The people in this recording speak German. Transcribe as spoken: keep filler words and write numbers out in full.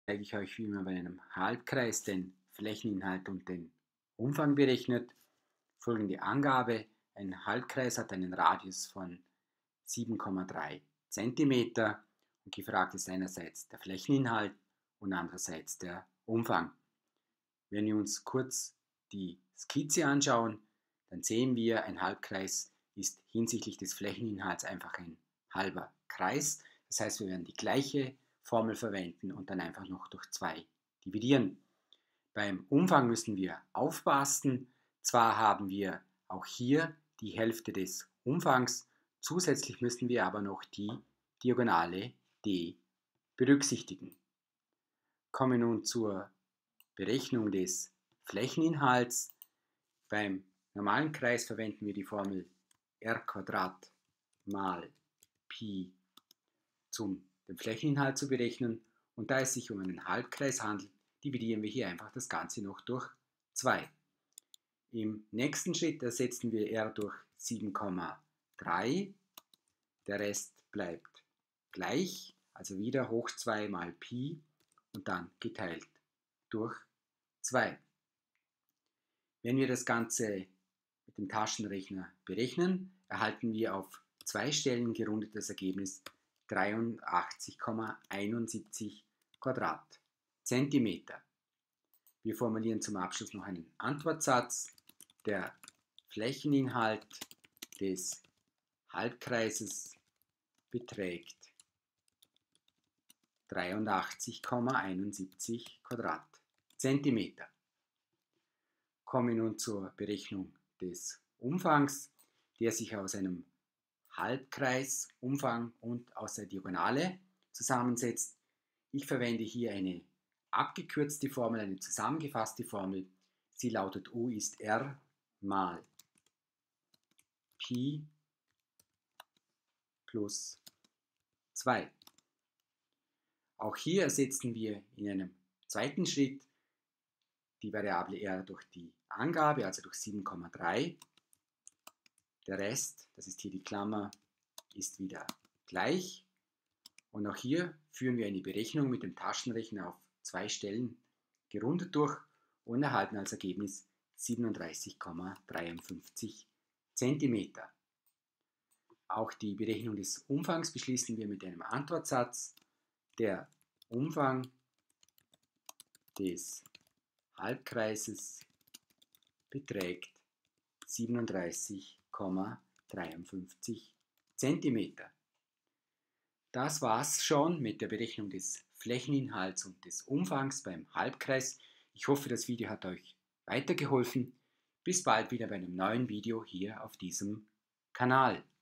zeige ich euch, wie man bei einem Halbkreis den Flächeninhalt und den Umfang berechnet. Folgende Angabe: Ein Halbkreis hat einen Radius von sieben Komma drei Zentimeter und gefragt ist einerseits der Flächeninhalt und andererseits der Umfang. Wenn wir uns kurz die Skizze anschauen, dann sehen wir, ein Halbkreis ist hinsichtlich des Flächeninhalts einfach ein halber Kreis. Das heißt, wir werden die gleiche Formel verwenden und dann einfach noch durch zwei dividieren. Beim Umfang müssen wir aufpassen. Zwar haben wir auch hier die Hälfte des Umfangs, zusätzlich müssen wir aber noch die Diagonale d berücksichtigen. Kommen wir nun zur Berechnung des Flächeninhalts. Beim normalen Kreis verwenden wir die Formel r Quadrat mal Pi, um den Flächeninhalt zu berechnen. Und da es sich um einen Halbkreis handelt, dividieren wir hier einfach das Ganze noch durch zwei. Im nächsten Schritt ersetzen wir r durch sieben Komma drei. Der Rest bleibt gleich, also wieder hoch zwei mal Pi und dann geteilt durch zwei. Wenn wir das Ganze mit dem Taschenrechner berechnen, erhalten wir auf zwei Stellen gerundet das Ergebnis dreiundachtzig Komma einundsiebzig Quadratzentimeter. Wir formulieren zum Abschluss noch einen Antwortsatz. Der Flächeninhalt des Halbkreises beträgt dreiundachtzig Komma einundsiebzig Quadratzentimeter. Kommen wir nun zur Berechnung des Umfangs, der sich aus einem Halbkreis, Umfang und aus der Diagonale zusammensetzt. Ich verwende hier eine abgekürzte Formel, eine zusammengefasste Formel. Sie lautet U ist R mal Pi plus zwei. Auch hier ersetzen wir in einem zweiten Schritt die Variable r durch die Angabe, also durch sieben Komma drei. Der Rest, das ist hier die Klammer, ist wieder gleich. Und auch hier führen wir eine Berechnung mit dem Taschenrechner auf zwei Stellen gerundet durch und erhalten als Ergebnis siebenunddreißig Komma dreiundfünfzig Zentimeter. Auch die Berechnung des Umfangs beschließen wir mit einem Antwortsatz. Der Umfang des Halbkreises beträgt siebenunddreißig Komma dreiundfünfzig Zentimeter. Das war's schon mit der Berechnung des Flächeninhalts und des Umfangs beim Halbkreis. Ich hoffe, das Video hat euch weitergeholfen. Bis bald wieder bei einem neuen Video hier auf diesem Kanal.